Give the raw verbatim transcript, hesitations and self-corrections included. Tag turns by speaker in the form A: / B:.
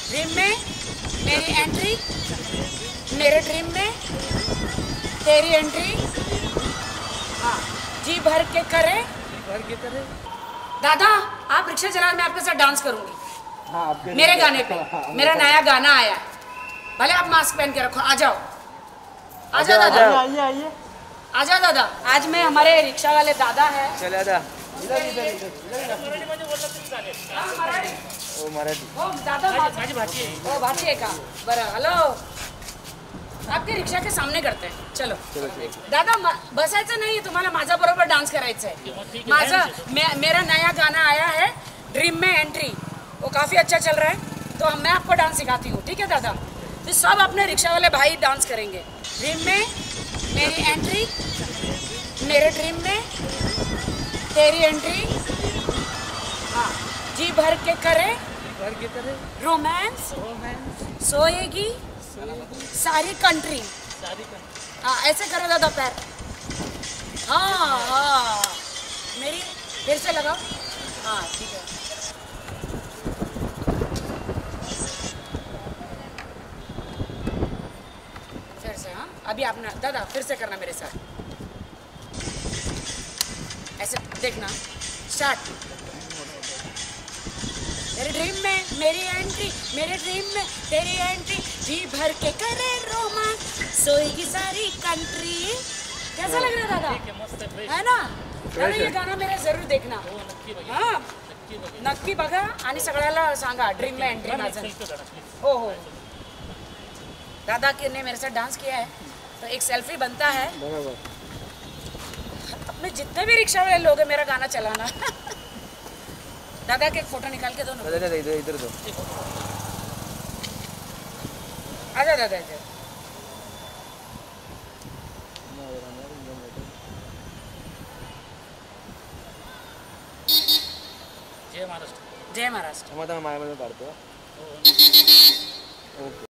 A: Dream में मेरी entry, मेरे ड्रीम में तेरी एंट्री। हाँ, जी भर के करे,
B: भर के करे।
A: दादा आप रिक्शा चला, मैं आपके साथ डांस करूंगी।
B: हाँ,
A: मेरे गाने पे। मेरा नया गाना आया, भले आप मास्क पहन के रखो। आ जाओ, आ जाओ दादा,
B: आइए आइए
A: आ जाओ दादा। आज मैं हमारे रिक्शा वाले दादा है।
B: चले दादा, इधर इधर इधर ओ मराठी
A: हो दादा, माझी भाची आहे। हो भाची आहे का? बरं, हॅलो, आपके रिक्शा के सामने करते हैं। चलो दादा, बसायचं नाही, तुम्हाला माझा बरोबर डान्स करायचा है। माझा मे, मेरा नया गाना आया है ड्रीम में एंट्री, वो काफ़ी अच्छा चल रहा है, तो मैं आपको डांस सिखाती हूँ, ठीक है दादा? फिर सब अपने रिक्शा वाले भाई डांस करेंगे। ड्रीम में मेरी एंट्री, मेरे ड्रीम में तेरी एंट्री। हाँ, जी भर के करे,
B: भर के करे
A: रोमांस,
B: रोमांस,
A: सोएगी सारी कंट्री। हाँ, ऐसे करो दादा पैर। हाँ हाँ, मेरी फिर से लगाओ। हाँ ठीक है। फिर से, हाँ अभी आपने दादा फिर से करना मेरे साथ। ऐसे देखना, स्टार्ट। मेरे ड्रीम में मेरी एंट्री, मेरे ड्रीम में तेरी एंट्री, जी भर के करे रोमांस, सोएगी सारी कंट्री। कैसा लग रहा है दादा? है ना दादा? ये गाना मेरा जरूर देखना। हाँ नक्की बघा आणि सगळ्याला सांगा ड्रीम में एंट्री माझं। हो हो, दादा के ने मेरे साथ डांस किया है तो एक सेल्फी बनता है। अपने जितने भी रिक्शा वाले लोग हैं मेरा गाना चलाना। दादा के एक फोटो निकाल के दो ना।
B: दादा इधर इधर दो।
A: आजा दादा इधर। जय महाराष्ट्र, जय महाराष्ट्र।
B: मग आता मायामध्ये काढतो। ओके।